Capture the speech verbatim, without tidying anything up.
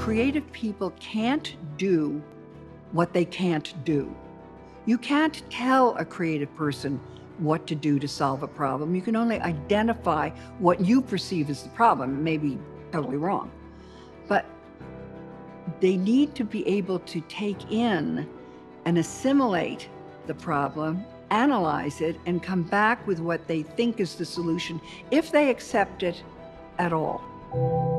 creative people can't do what they can't do. You can't tell a creative person what to do to solve a problem. You can only identify what you perceive as the problem. It may be totally wrong. But they need to be able to take in and assimilate the problem, analyze it, and come back with what they think is the solution, if they accept it at all.